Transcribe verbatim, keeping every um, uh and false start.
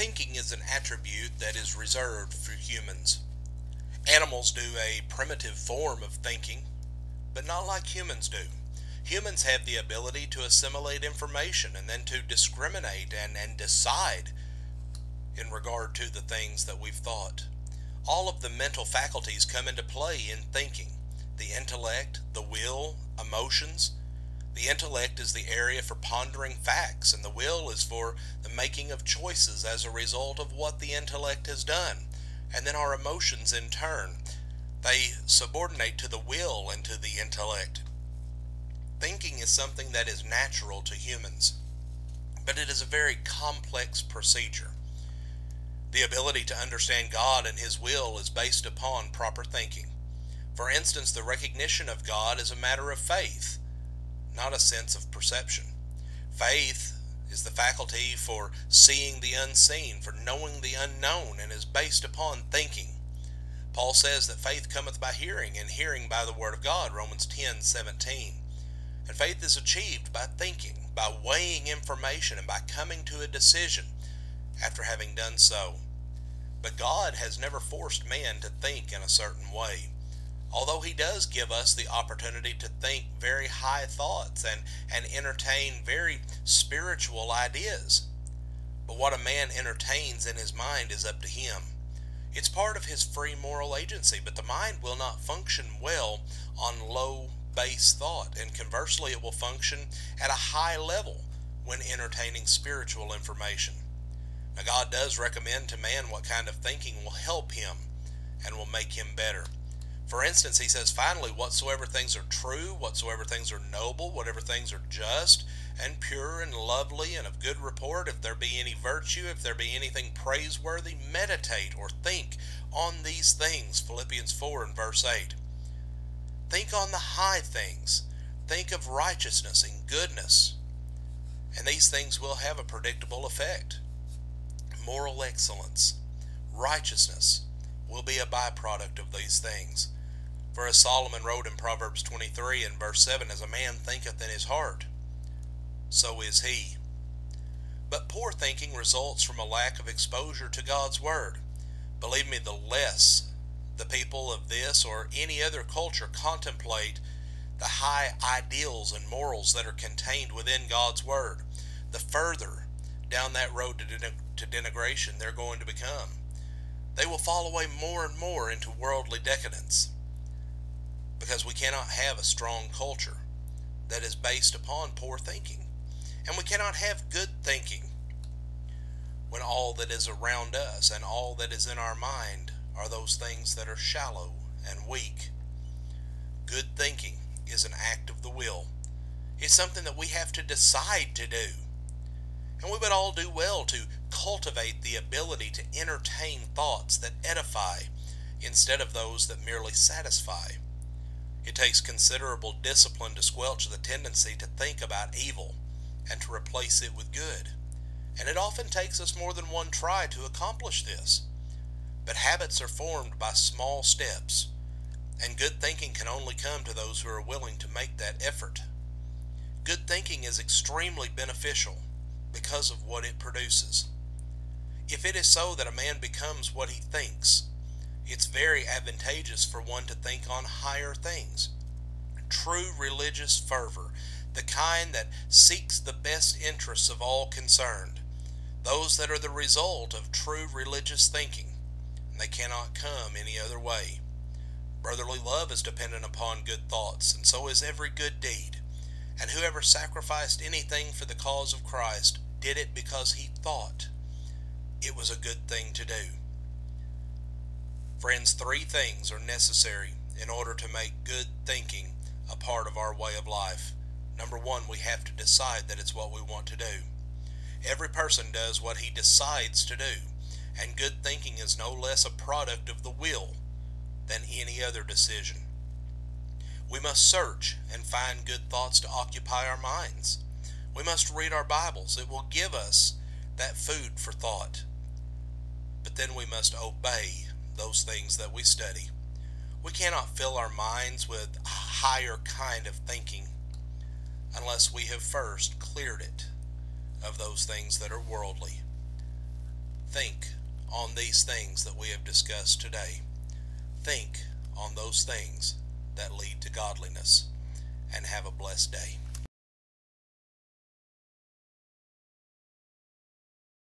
Thinking is an attribute that is reserved for humans. Animals do a primitive form of thinking, but not like humans do. Humans have the ability to assimilate information and then to discriminate and, and decide in regard to the things that we've thought. All of the mental faculties come into play in thinking. The intellect, the will, emotions. The intellect is the area for pondering facts, and the will is for the making of choices as a result of what the intellect has done. And then our emotions, in turn, they subordinate to the will and to the intellect. Thinking is something that is natural to humans, but it is a very complex procedure. The ability to understand God and His will is based upon proper thinking. For instance, the recognition of God is a matter of faith, not a sense of perception. Faith is the faculty for seeing the unseen, for knowing the unknown, and is based upon thinking. Paul says that faith cometh by hearing, and hearing by the word of God, Romans ten seventeen. And faith is achieved by thinking, by weighing information, and by coming to a decision after having done so. But God has never forced man to think in a certain way, although He does give us the opportunity to think very high thoughts and, and entertain very spiritual ideas. But what a man entertains in his mind is up to him. It's part of his free moral agency, but the mind will not function well on low base thought, and conversely it will function at a high level when entertaining spiritual information. Now, God does recommend to man what kind of thinking will help him and will make him better. For instance, He says, finally, whatsoever things are true, whatsoever things are noble, whatever things are just and pure and lovely and of good report, if there be any virtue, if there be anything praiseworthy, meditate or think on these things. Philippians four and verse eight. Think on the high things. Think of righteousness and goodness. And these things will have a predictable effect. Moral excellence, righteousness will be a byproduct of these things. For as Solomon wrote in Proverbs twenty-three and verse seven, as a man thinketh in his heart, so is he. But poor thinking results from a lack of exposure to God's Word. Believe me, the less the people of this or any other culture contemplate the high ideals and morals that are contained within God's Word, the further down that road to, den- to denigration they're going to become. They will fall away more and more into worldly decadence, because we cannot have a strong culture that is based upon poor thinking. And we cannot have good thinking when all that is around us and all that is in our mind are those things that are shallow and weak. Good thinking is an act of the will. It's something that we have to decide to do. And we would all do well to cultivate the ability to entertain thoughts that edify instead of those that merely satisfy. It takes considerable discipline to squelch the tendency to think about evil and to replace it with good. And it often takes us more than one try to accomplish this. But habits are formed by small steps, and good thinking can only come to those who are willing to make that effort. Good thinking is extremely beneficial because of what it produces. If it is so that a man becomes what he thinks, it's very advantageous for one to think on higher things. True religious fervor, the kind that seeks the best interests of all concerned, those that are the result of true religious thinking, and they cannot come any other way. Brotherly love is dependent upon good thoughts, and so is every good deed. And whoever sacrificed anything for the cause of Christ did it because he thought it was a good thing to do. Friends, three things are necessary in order to make good thinking a part of our way of life. Number one, we have to decide that it's what we want to do. Every person does what he decides to do, and good thinking is no less a product of the will than any other decision. We must search and find good thoughts to occupy our minds. We must read our Bibles. It will give us that food for thought. But then we must obey those things that we study. We cannot fill our minds with a higher kind of thinking unless we have first cleared it of those things that are worldly. think on these things that we have discussed today. Think on those things that lead to godliness, and have a blessed day.